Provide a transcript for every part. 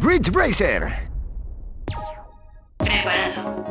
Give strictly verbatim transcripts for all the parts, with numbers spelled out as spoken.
Ridge Racer. Preparado.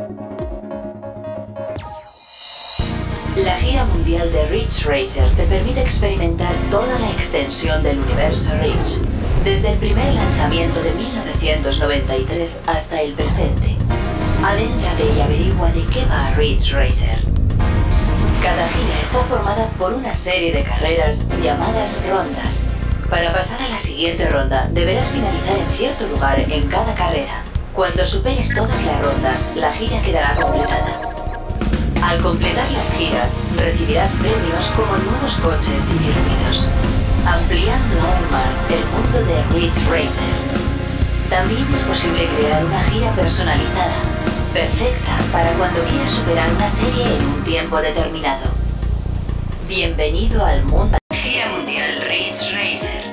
La gira mundial de Ridge Racer te permite experimentar toda la extensión del universo Ridge, desde el primer lanzamiento de mil novecientos noventa y tres hasta el presente. Adéntrate y averigua de qué va Ridge Racer. Cada gira está formada por una serie de carreras llamadas rondas. Para pasar a la siguiente ronda, deberás finalizar en cierto lugar en cada carrera. Cuando superes todas las rondas, la gira quedará completada. Al completar las giras, recibirás premios como nuevos coches y circuitos, ampliando aún más el mundo de Ridge Racer. También es posible crear una gira personalizada, perfecta para cuando quieras superar una serie en un tiempo determinado. Bienvenido al mundo. Gira mundial Ridge Racer.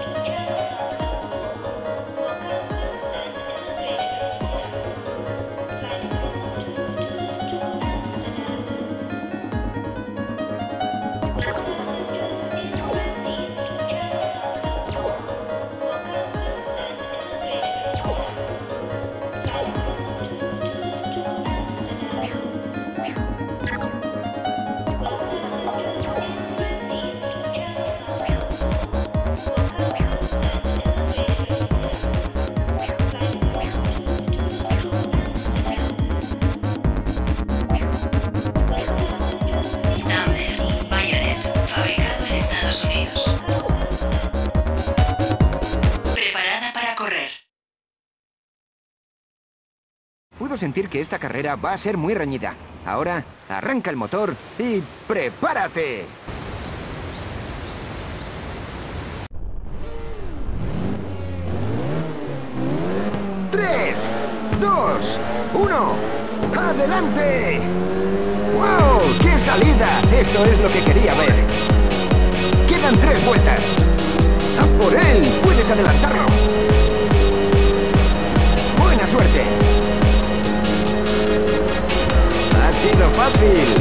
Puedo sentir que esta carrera va a ser muy reñida. Ahora, arranca el motor y ¡prepárate! ¡Tres! ¡Dos! ¡Uno! ¡Adelante! ¡Wow! ¡Qué salida! Esto es lo que quería ver. Quedan tres vueltas. ¡A por él! ¡Puedes adelantarlo! ¡Buena suerte! Ha sido fácil.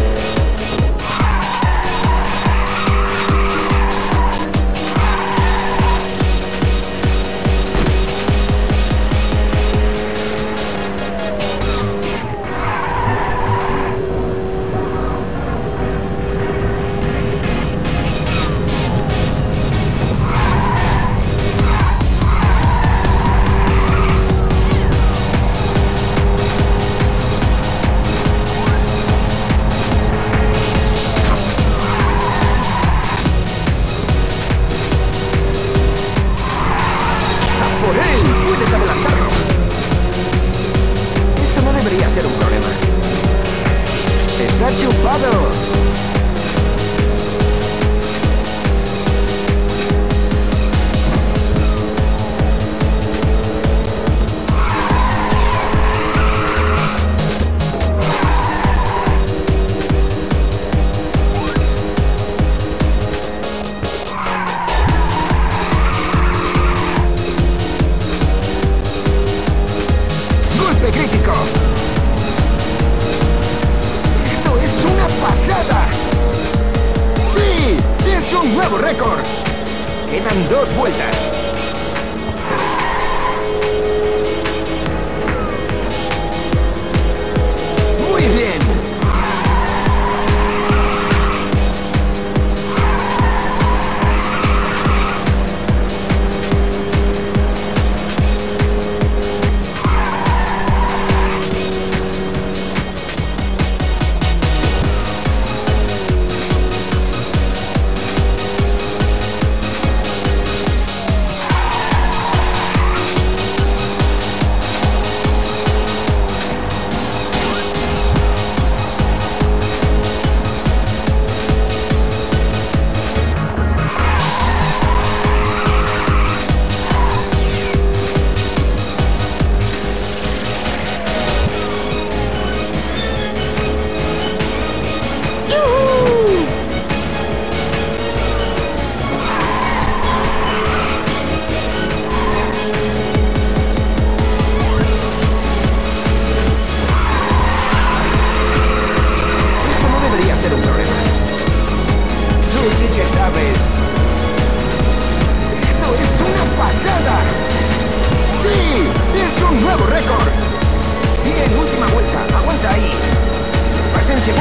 Récord. Quedan dos vueltas. Muy bien.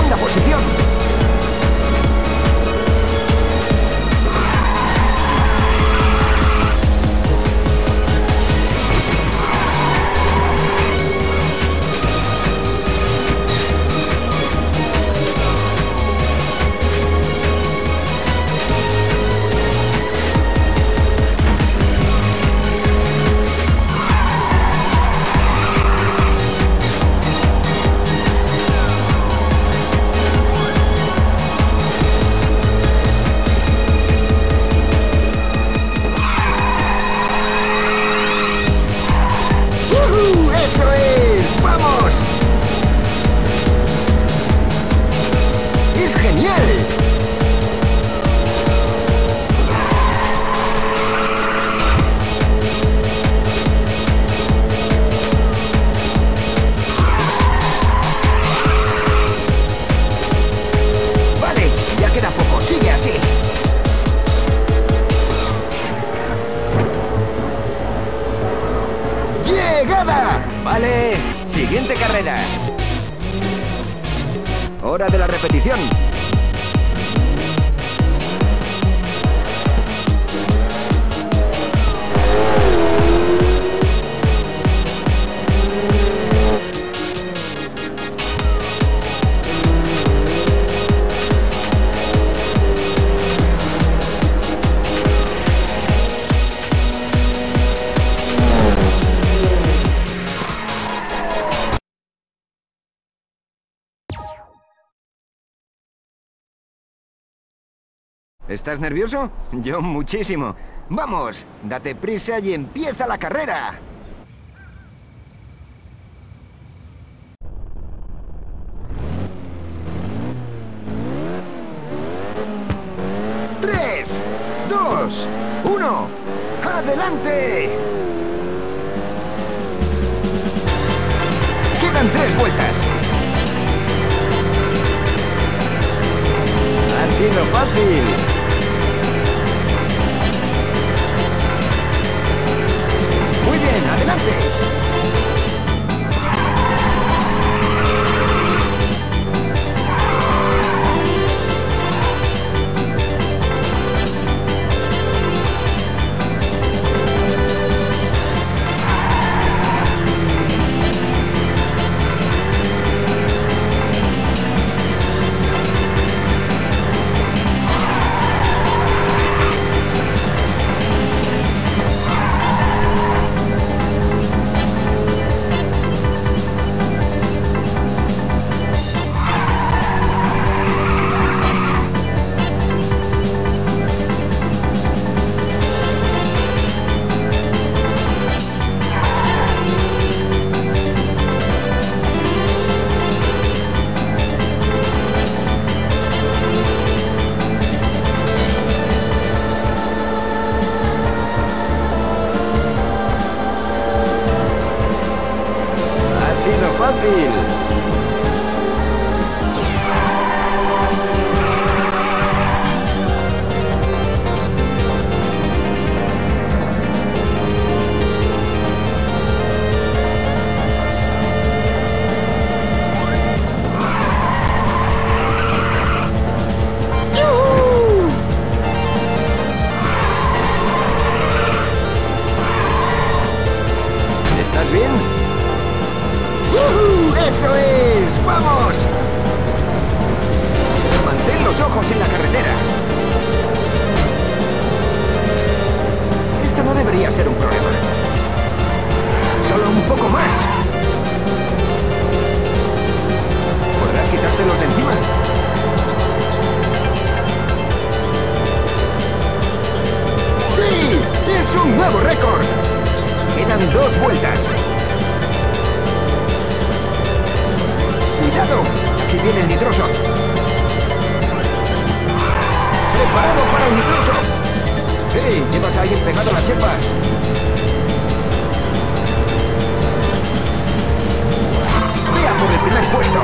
segunda posición. Vale, siguiente carrera. Hora de la repetición. ¿Estás nervioso? Yo muchísimo. ¡Vamos! Date prisa y empieza la carrera. Tres, dos, uno. ¡Adelante! Quedan tres vueltas. Ha sido fácil. Muy bien, adelante. Fácil. ¿Estás bien? ¡Uh! ¡Eso es! ¡Vamos! Mantén los ojos en la carretera. Esto no debería ser un problema. Solo un poco más. ¿Podrás quitártelos de encima? ¡Sí! ¡Es un nuevo récord! Quedan dos vueltas. ¡Cuidado! Aquí viene el nitroso. ¡Preparado para el nitroso! ¡Hey! ¿Llevas a alguien pegado a la chepa? ¡Vea por el primer puesto!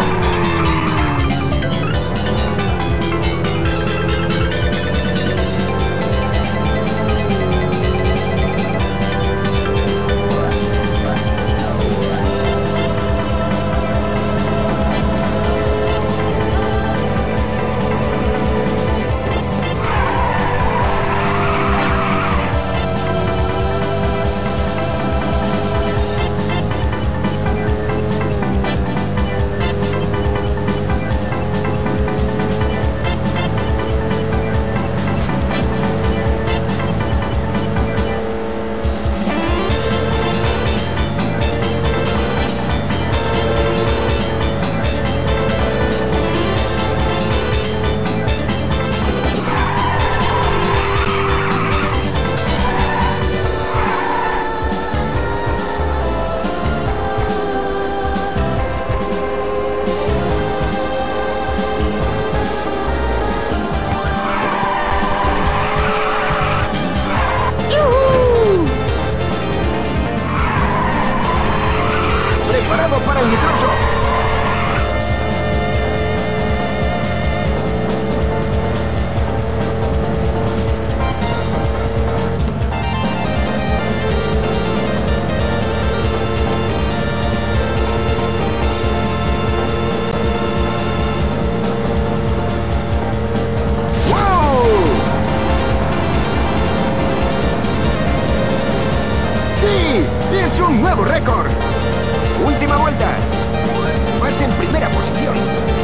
¡Es un nuevo récord! ¡Última vuelta! Vas en primera posición.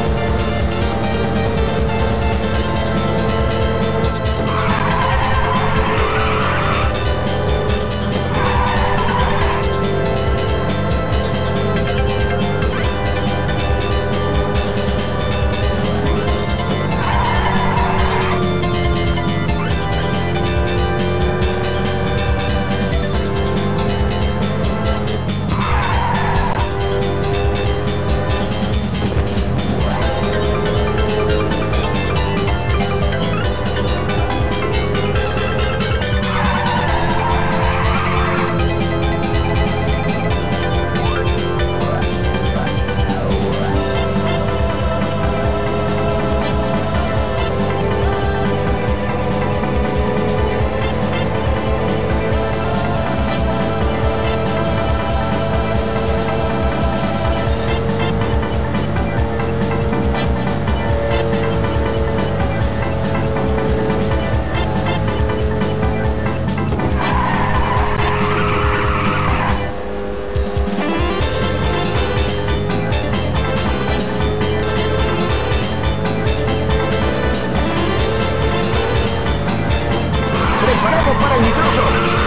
¡Preparado para el nitroso!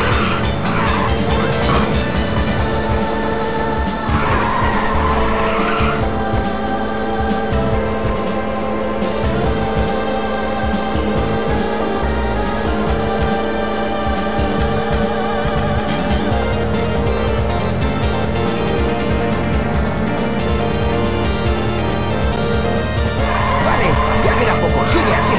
Vale, ya queda poco, sigue así.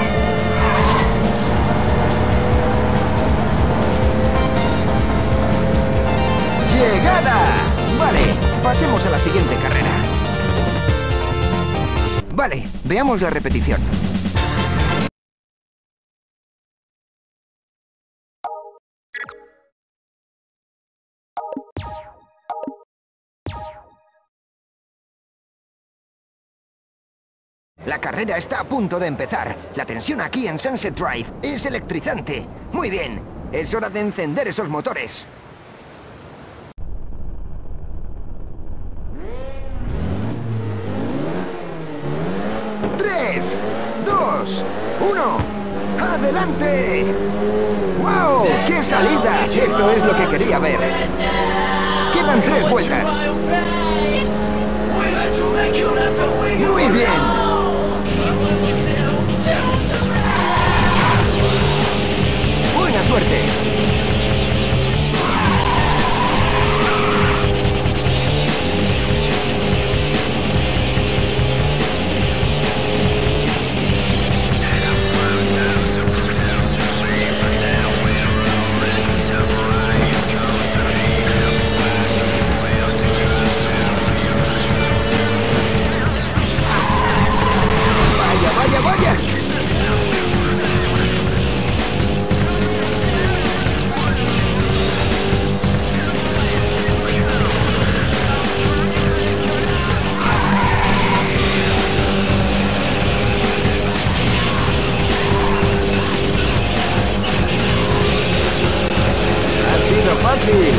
¡Llegada! Vale, pasemos a la siguiente carrera. Vale, veamos la repetición. La carrera está a punto de empezar. La tensión aquí en Sunset Drive es electrizante. Muy bien, es hora de encender esos motores. tres, dos, uno, ¡adelante! ¡Wow! ¡Qué salida! Esto es lo que quería ver. Quedan tres vueltas. Muy bien. Buena suerte. ¡Vaya, vaya! Ha sido fácil.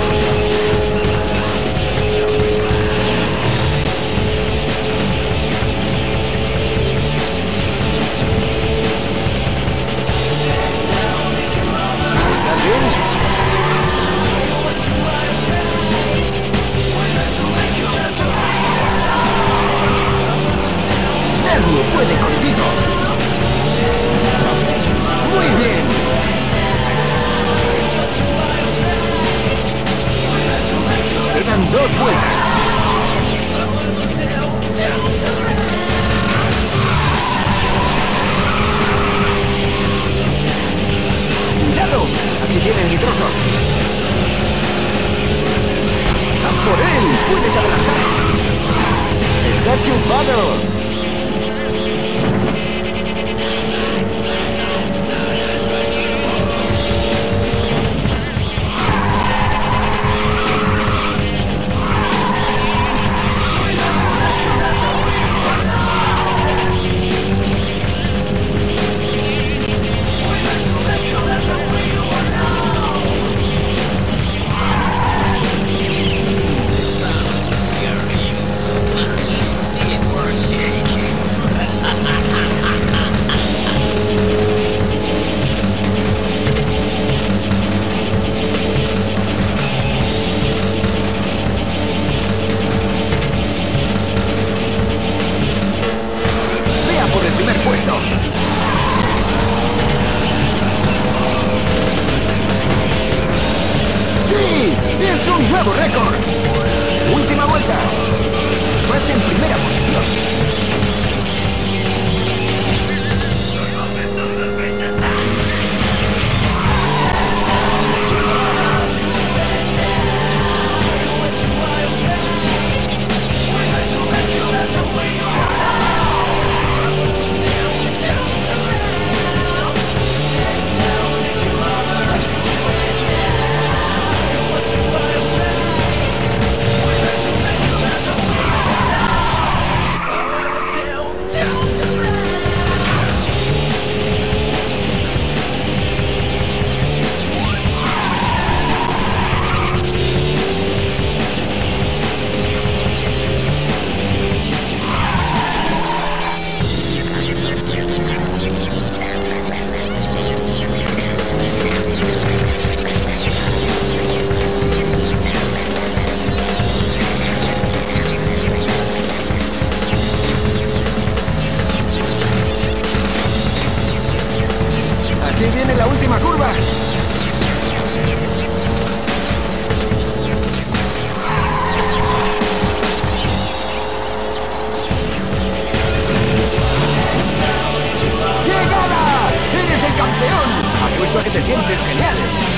Nadie puede contigo. Muy bien. Quedan dos vueltas. ¡Cuidado! Aquí viene el nitroso. ¡A por él! ¡Puedes adelantar! ¡Está chupado! ¡Sí! ¡Es un nuevo récord! Última vuelta. Vas en primera posición. Aquí viene la última curva. ¡Llegada! ¡Eres el campeón! Apuesto a que te sientes genial.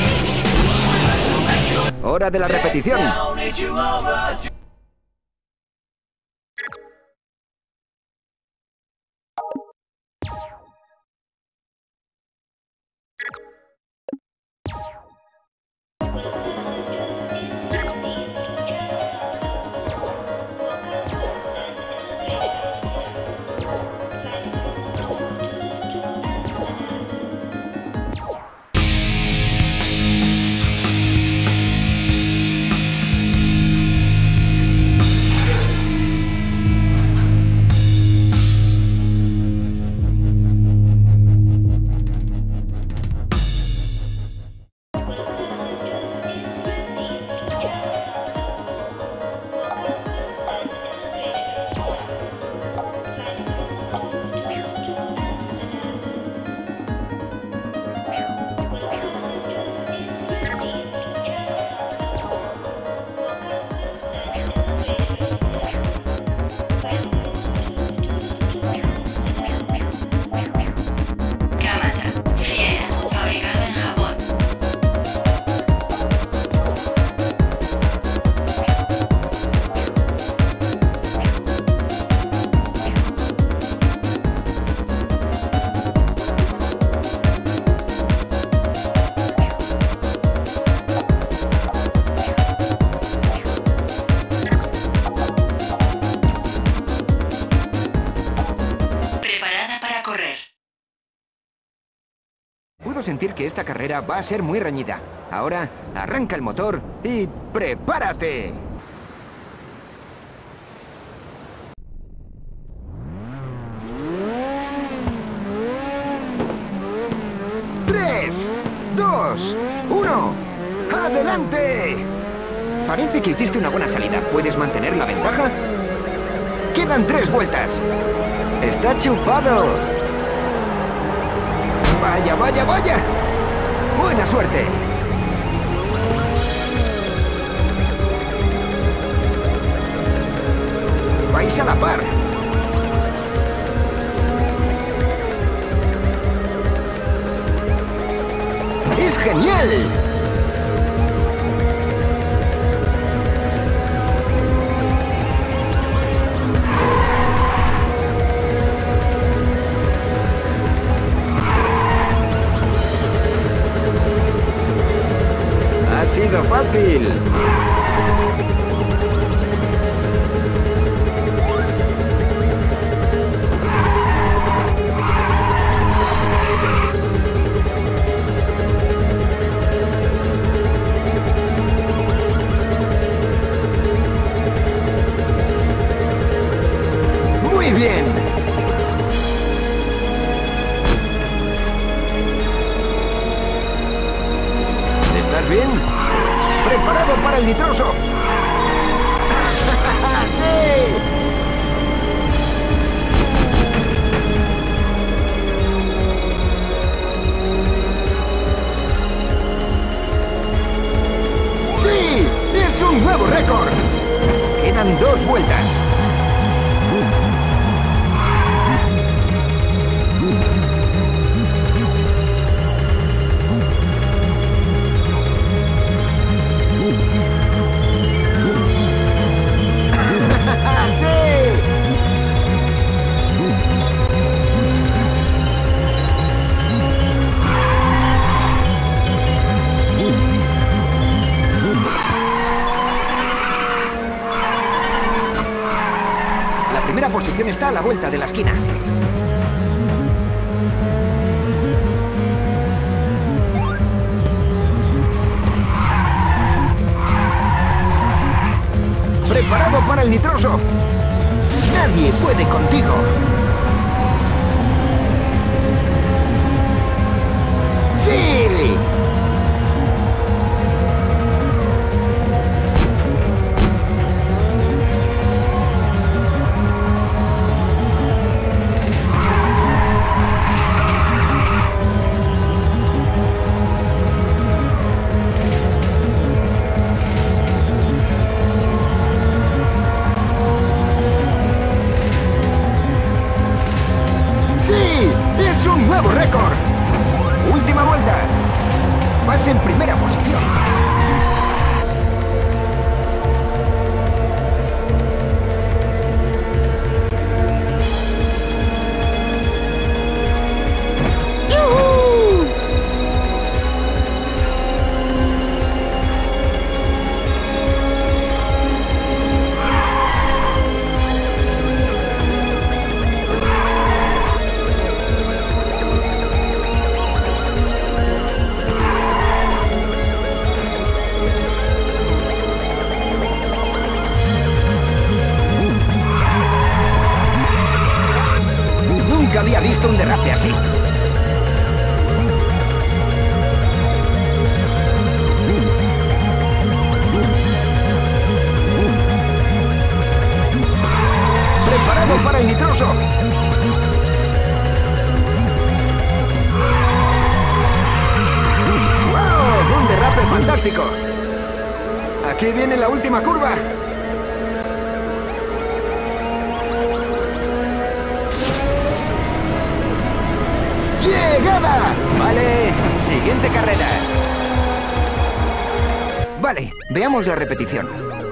Hora de la repetición. Puedo sentir que esta carrera va a ser muy reñida. Ahora, arranca el motor y ¡prepárate! ¡Tres! ¡Dos! ¡Uno! ¡Adelante! Parece que hiciste una buena salida. ¿Puedes mantener la ventaja? ¡Quedan tres vueltas! ¡Está chupado! ¡Vaya, vaya, vaya! ¡Buena suerte! ¡Vais a la par! ¡Es genial! Ha sido fácil. Muy bien. ¿Estás bien? ¡Preparado para el nitroso! ¡Sí! ¡Sí! nuevo récord. Quedan dos vueltas. La primera posición está a la vuelta de la esquina. Preparado para el nitroso. Nadie puede contigo. ¡Sí! ¡Es un nuevo récord! Última vuelta. Vas en primera posición. ¡Yuhu! Nunca había visto un derrape así. Preparado para el nitroso. ¡Wow! Un derrape fantástico. Aquí viene la última curva. ¡Llegada! Vale, siguiente carrera. Vale, veamos la repetición.